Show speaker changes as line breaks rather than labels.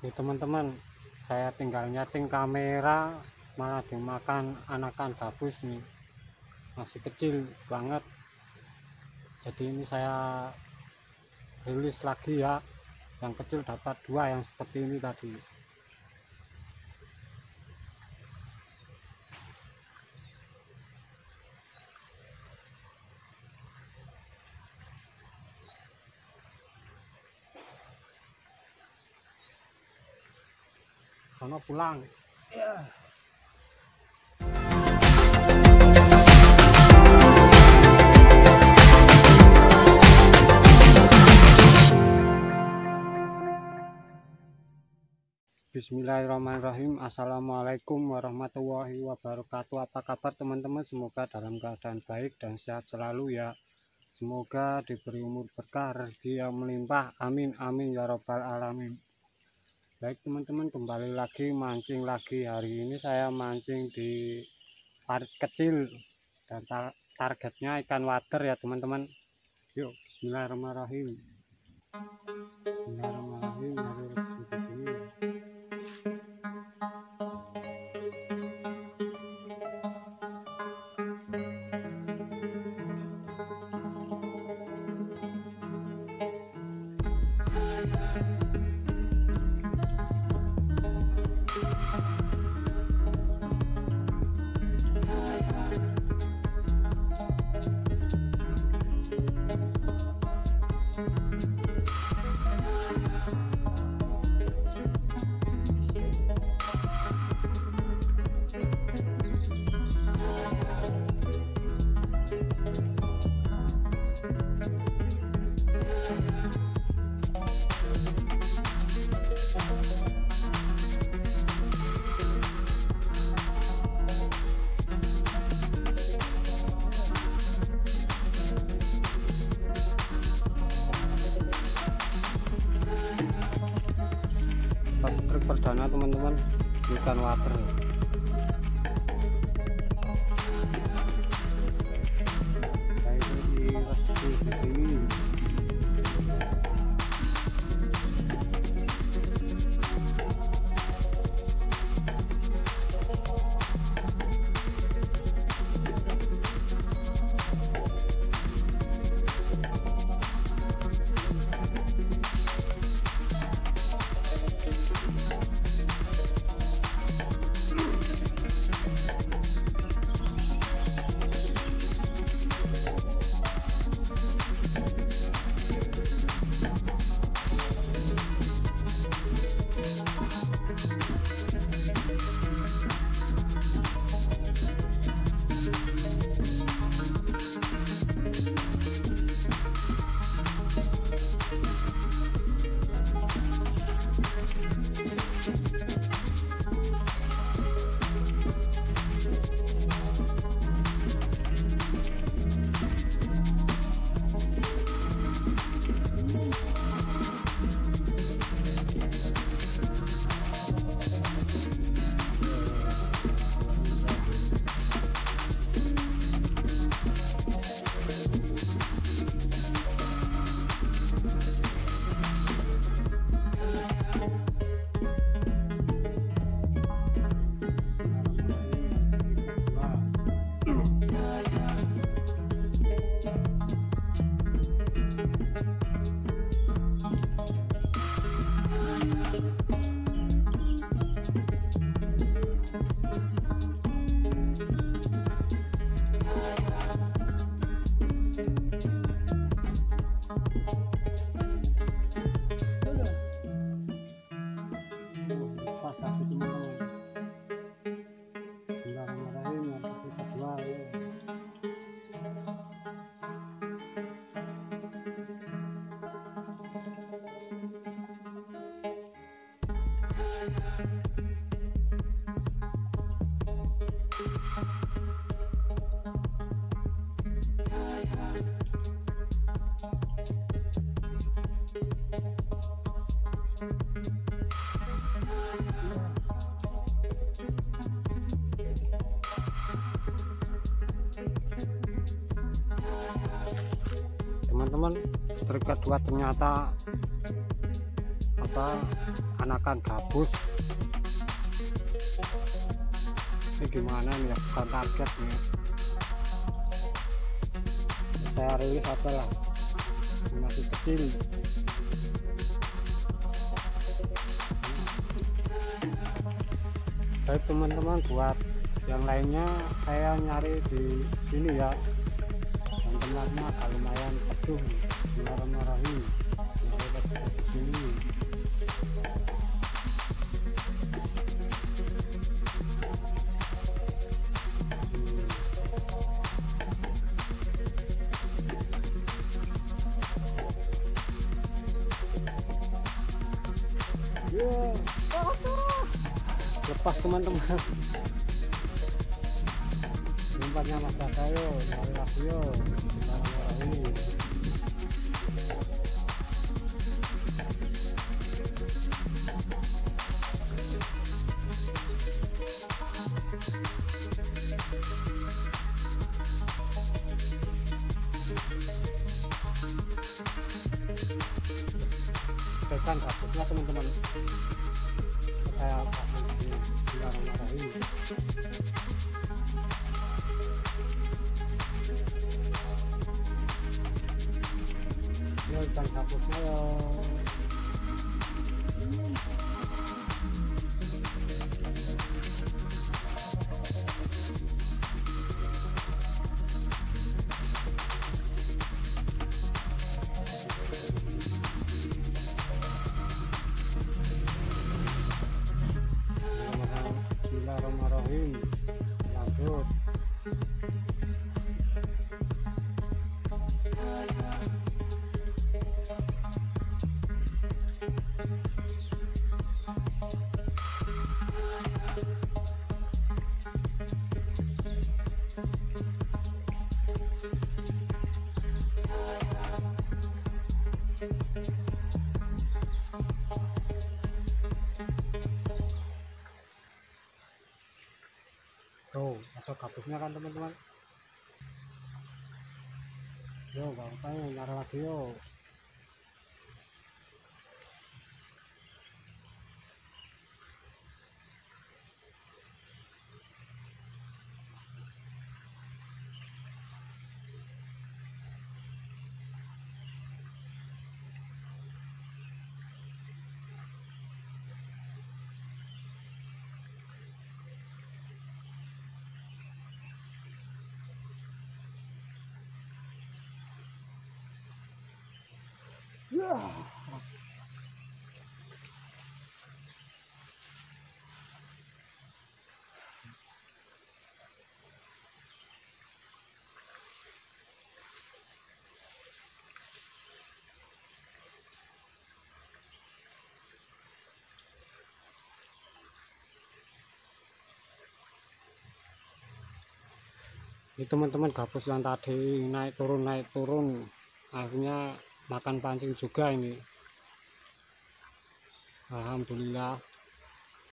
Nih teman-teman, saya tinggal nyeting kamera malah dimakan anakan gabus nih, masih kecil banget. Jadi ini saya rilis lagi ya, yang kecil dapat 2 yang seperti ini tadi. Sono pulang ya. Bismillahirrahmanirrahim. Assalamualaikum warahmatullahi wabarakatuh. Apa kabar teman-teman? Semoga dalam keadaan baik dan sehat selalu ya. Semoga diberi umur berkah, rezeki yang melimpah. Amin amin ya robbal alamin. Baik teman-teman, kembali lagi mancing lagi. Hari ini saya mancing di parit kecil dan targetnya ikan wader ya teman-teman. Yuk, bismillahirrahmanirrahim. Bismillahirrahmanirrahim. Pas trik perdana teman-teman, ikan wader. Kayak ini rezeki di sini. Teman-teman, strik kedua ternyata anakan gabus. Ini gimana nih ya, bukan target nih, saya rilis aja lah, masih kecil. Baik teman-teman, buat yang lainnya saya nyari di sini ya, dan tempatnya agak lumayan peduh. Bismillahirrahmanirrahim. Nyari di sini. Lepas teman-teman, tempatnya Mas Batayo, nyari lagi yo. Bismillahirrahmanirrahim. Tekan gabusnya teman-teman, saya pasang di Bismillahirrahmanirrahim. Ya ikan gabusnya ya. Bismillahirrahmanirrahim. Lanjut. Tuh, ada gabusnya kan teman-teman. Yo, bapaknya nyari lagi yo. Ya. Ini teman-teman, gabus yang tadi naik turun akhirnya makan pancing juga ini. Alhamdulillah.